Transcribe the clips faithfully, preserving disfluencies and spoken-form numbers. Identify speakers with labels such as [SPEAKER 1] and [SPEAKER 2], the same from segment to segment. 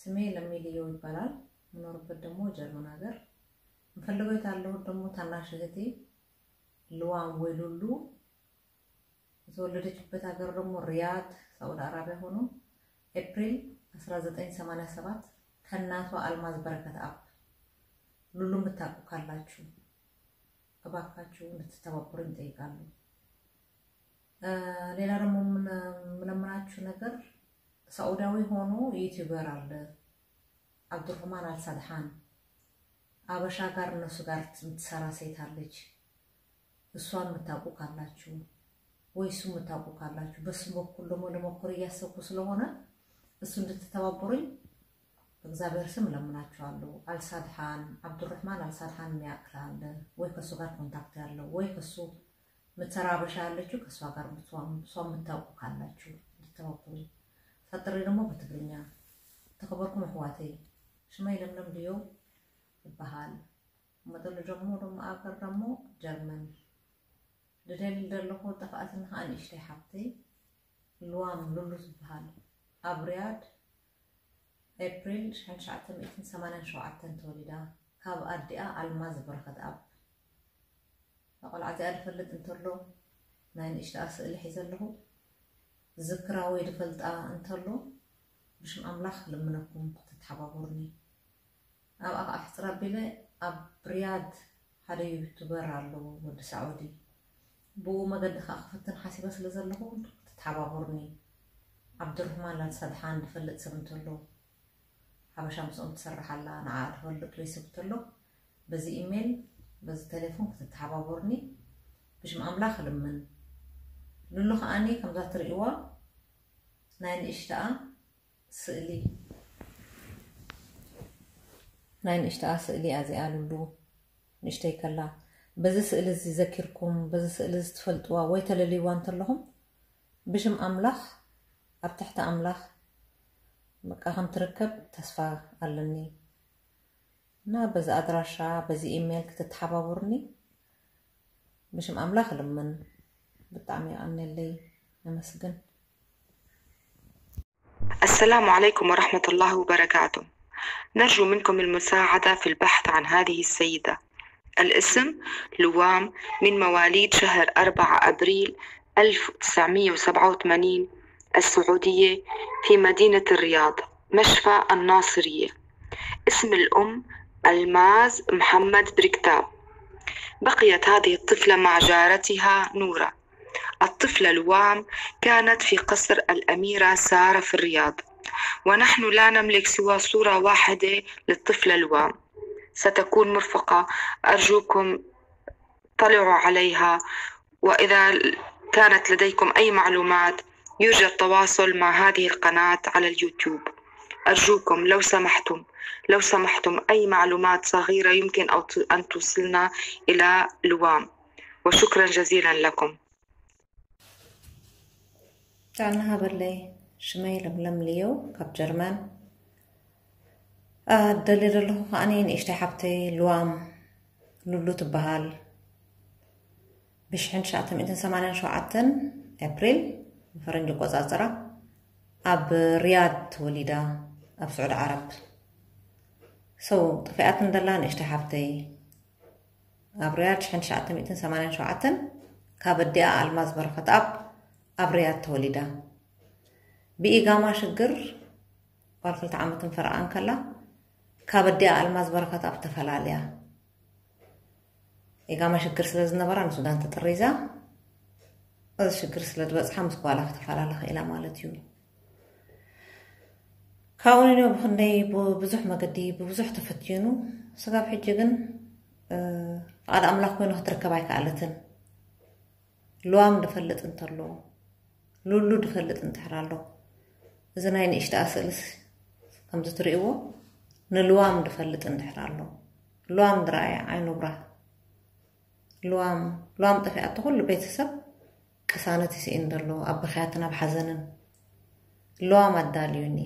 [SPEAKER 1] ስሜ ለሚልየው ይባላል ምኖርበት ደግሞ ጀርመን ሀገር ምፈልገው ታለው ደግሞ ታናሽ እህቴ ሉዋም ወይሉሉ ተወለደችበት ሀገር ደግሞ ሪያድ ሳውዲ አረቢያ ሆኖ ኤፕሪል አስራዘጠኝ ሰማንያ ሰባት ከናቷ አልማዝ በረከት አብ ሉሉ ምታቁ ካላችሁ እባካችሁ እንድትተባበሩኝ ጠይቃለሁ ሌላ ደግሞ ምን ምንምናችሁ ነገር ሳውዲያዊ ሆኖ ዩቲዩበር አለ አብዱርህማን አልሳድሃን አበሻ ጋር እነሱ ጋር ትሰራ ሴት አለች እሷን ምታቁ ካላችሁ ወይሱ ምታቁ ካላችሁ በሱ በኩል ደግሞ ለሞክር ያሰብኩ ስለሆነ እሱ እንድትተባበሩኝ በእግዚአብሔር ስም ለምናችኋለሁ አልሳድሃን አብዱርህማን አልሳድሃን የሚያክላል ወይ ከሱ ጋር ኮንታክት ያለው ወይ ከሱ ምትሰራ አበሻ ያለችው ከሷ ጋር ምትሷም ምታቁ ካላችሁ እንድትተባበሩኝ ፈጥሬ ደግሞ በትግርኛ ተከበርኩም እህዋቴ ሽማይ ለምለም ዲዮ ይባሃል መደለ ደግሞ ደግሞ አገር ደግሞ ጀርመን ለደል ደልሆ ተፋአትና አንሽ ተሐብቴ ሉዋም ሉሉ ይባሃል አብሪያድ ኤፕሪል ألف وتسعمائة وثمانية وسبعين ተወሊዳ ካብ አዲአ አልማዝ በረከት አብ አقل عزي الفلت انترلو ناين اشتاء سئل حيزلهو ذكراوي دفلتا انترلو بشم املاخ لمنكم تتحبابورني او اقا احتراب بلا اب رياض حدا يوتيوبر علو ود سعودي بو مقد خافتن حاسبه سلازلهو تتحبابورني عبد الرحمن لانسدحان دفلت سبنترلو حبشا مسؤول تسرح الله انا عاد فلت ويسبترلو بزي ايميل بس تليفون تتحبابورني باش املاخ لمن لولو اني كم ذات ريوا ناين اشتاء سئلي ناين اشتاء سئلي ازي قالوا نشتي كلا بز سئل زي ذكركم بز سئل تفلطوا وي تلليوان تلهم باش املاخ اب تحت املاخ بقى هم تركب تصفى قالني نا بز أدراشا بز إيميل كتتحبابورني باش مأملاخ لمن بتعمي عني اللي نمسجن.
[SPEAKER 2] السلام عليكم ورحمة الله وبركاته. نرجو منكم المساعدة في البحث عن هذه السيدة. الاسم لوام من مواليد شهر أربعة أبريل ألف وتسعمائة وسبعة وثمانين السعودية في مدينة الرياض مشفى الناصرية. اسم الأم الماز محمد بركتاب. بقيت هذه الطفلة مع جارتها نورة. الطفلة لوام كانت في قصر الأميرة سارة في الرياض ونحن لا نملك سوى صورة واحدة للطفلة لوام ستكون مرفقة أرجوكم طلعوا عليها وإذا كانت لديكم أي معلومات يرجى التواصل مع هذه القناة على اليوتيوب أرجوكم لو سمحتم لو سمحتم أي معلومات صغيرة يمكن أن توصلنا إلى لوام وشكرا جزيلا لكم.
[SPEAKER 1] تعالنا بالله شمي لملم ليو كاب جرمان الدليل له أنين اشتحبتي لوام لولو تبهال بشحن شعتم إنتن سمعنا شو عتن أبريل فرنجو قوزازرة أب رياض وليدا أب سعود عرب سو طفئات ندلان اشتحبتي أبريات شحن شعتم إتن سمانين شعتن كابديا الماز بركة أب أبريات توليدا بإقامة شجر قالت عامة فرعان كلا كابديا الماز بركة أب تفلاليا إقامة شجر سلزنا برا سودان تطريزا هذا شجر سلد بس حمس قالك تفلالها إلى مالتيو كاونينو بخني ببزح مقدي ببزح تفتينو سقاب حجيجن أه على أملاك وينو هتركباي كالتن لوام دفلت انترلو لولو دفلت انتحرالو إذا ناين إشتاء سلس كم تتريقو نلوام دفلت انتحرالو لوام درايا عينو برا لوام لوام طفئات كل بيت سب كسانتي سيندرلو أب خياتنا بحزنن لوام الداليوني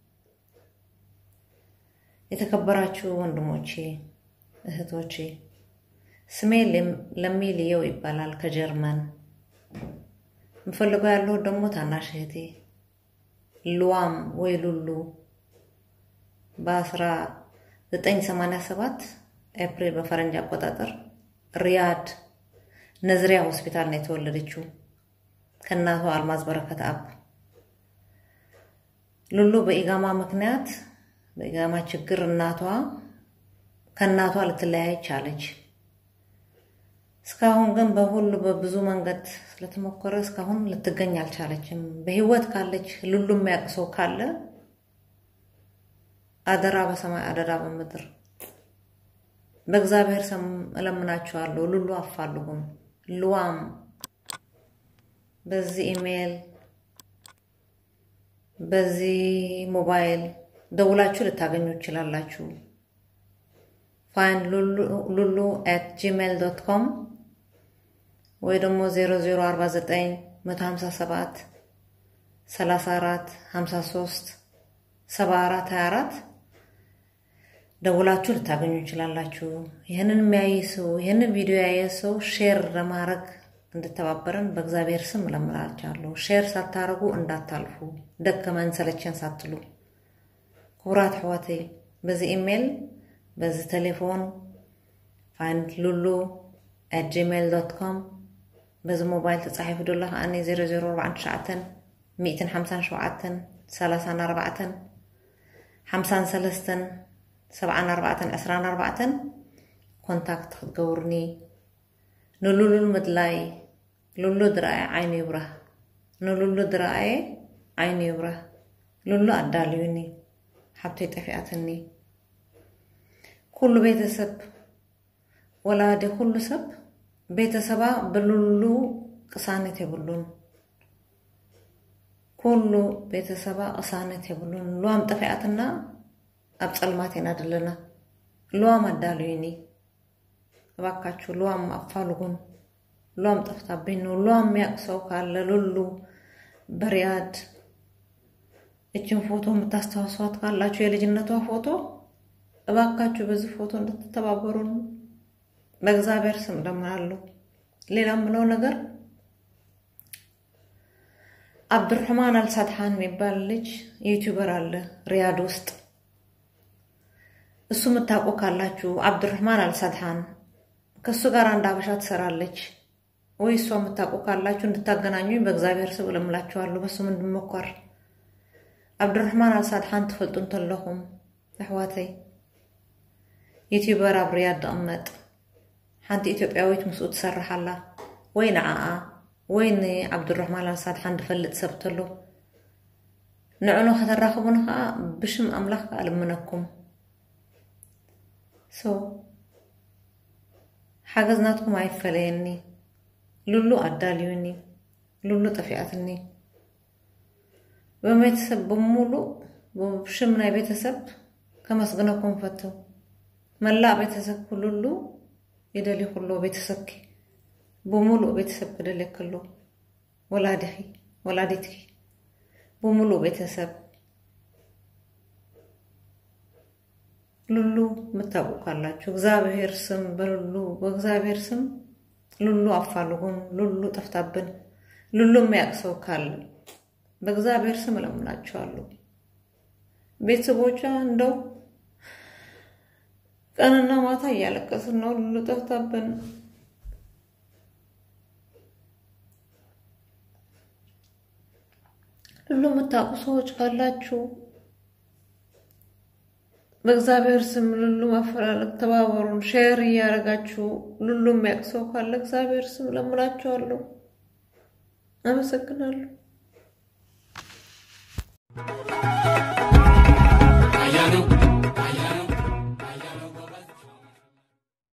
[SPEAKER 1] የተከበራችሁ ወንድሞቼ እህቶቼ ስሜ ለሚልየው ይባላል ከጀርመን ምፈልገው ያለው ደግሞ ታናሽ እህቴ ሉዋም ወይ ሉሉ በ1987 ኤፕሪል በፈረንጅ አቆጣጠር ሪያድ ነዝሪያ ሆስፒታል ነው የተወለደችው ከናቷ አልማዝ በረከት አብ ሉሉ በኢጋማ ምክንያት በኢጋማ ችግር እናቷ ከናቷ ልትለያይ ቻለች እስካሁን ግን በሁሉ በብዙ መንገድ ስለተሞከረ እስካሁን ልትገኝ አልቻለችም በህይወት ካለች ሉሉ የሚያቅሰው ካለ አደራ በሰማይ አደራ በመድር በእግዚአብሔር ስም እለምናችኋለሁ ሉሉ አፋልጉም ሉዋም በዚህ ኢሜል በዚህ ሞባይል ደውላችሁ ልታገኙ ይችላልላችሁ find lulu at gmail dot com ወይ ደግሞ zero zero four nine one five seven three four five three seven four two four ደውላችሁ ልታገኙ ይችላልላችሁ ይሄንን የሚያይሰው ይሄንን ቪዲዮ ያየሰው ሼር ለማድረግ እንድተባበረን በእግዚአብሔር ስም ለምራቻለሁ ሼር ሳታረጉ እንዳታልፉ ደከመን ሰለቸን ሳትሉ ኩራት ህዋቴ በዚህ ኢሜል በዚህ ቴሌፎን find lulu at gmail dot com በዚህ ሞባይል ተጻሒፉ ደላህ አኔ zero zero four nine one five seven three four five three seven four two four ኮንታክት ትገብሩኒ ንሉሉ ምድላይ ሉሉ ድራይ አይኔ ይብራ ንሉሉ ድራይ አይኔ ይብራ ሉሉ አዳልዩኒ ሐብቴ ጠፊአትኒ كل ቤተሰብ ወላደ ሁሉ ሰብ ቤተሰባ በሉሉ ቅሳነት ይብሉን ኩሉ ቤተሰባ ቅሳነት ይብሉን ሉአም ጠፊአትና አብጸልማቴና ደለና ሉአም አዳልዩኒ ባካችሁ ሉአም አፋልጉን ሉአም ጠፍታብኝ ነው ሉአም ያቅሰው ካለ ሉሉ በሪያድ እቺን ፎቶ የምታስተዋውሷት ካላችሁ የልጅነቷ ፎቶ እባካችሁ በዚህ ፎቶ እንድትተባበሩን በእግዚአብሔር ስም ለምናለሁ ሌላም ነው ነገር አብዱርህማን አልሳድሃን የሚባል ልጅ ዩቲዩበር አለ ሪያድ ውስጥ እሱ መታቆ ካላችሁ አብዱርህማን አልሳድሃን ከሱ ጋር አንድ አበሻ ትሰራለች ወይ እሱ መታቆ ካላችሁ እንድታገናኙኝ በእግዚአብሔር ስም ለምላችኋለሁ በስም እንድሞከር አብዱርህማን አልሳድሃን ተፈልጡን ተለኹም አህዋተይ ዩቲዩበር አብሪያድ ዳመጥ حنتي ኢትዮጵያዊት መስኡት ተሰርሐላ ወይና አ ወይኔ አብዱርህማን አልሳድሃን ድፈልጥ ሰብተሎ ንዕኖ ከተራኸቡን ኸ ብሽም አምላኽ አልምነኩም ሶ حجزناتكم አይፈለየኒ ሉሉ አዳልዩኒ ሉሉ ጠፊአትኒ በመተሰብ በሙሉ በሽምና ቤተሰብ ከመስገነኩም ፈተው መላ ቤተሰብ ሁሉ يدلي كله بيتسك بملو بيتسب بدلي كله ولادي ولادتي بملو بيتسب لولو متابو كالاچو እግዚአብሔር ስም በሉሉ በእግዚአብሔር ስም ሉሉ አፋልጉን ሉሉ ተፍታብን ሉሉ የሚያቅሰው ካለ በእግዚአብሔር ስም ለምናችኋለሁ ቤተሰቦቿ እንደው ቀንና ማታ ያለቀስን ነው ሉሉ ተፍታብን ሉሉ መታቁ ሰዎች ካላችሁ በእግዚአብሔር ስም ሉሉ ማፈራረቅ ተባበሩን ሼር ያረጋችሁ ሉሉ የሚያቅሰው ካለ እግዚአብሔር ስም ለምናችኋለሁ አመሰግናለሁ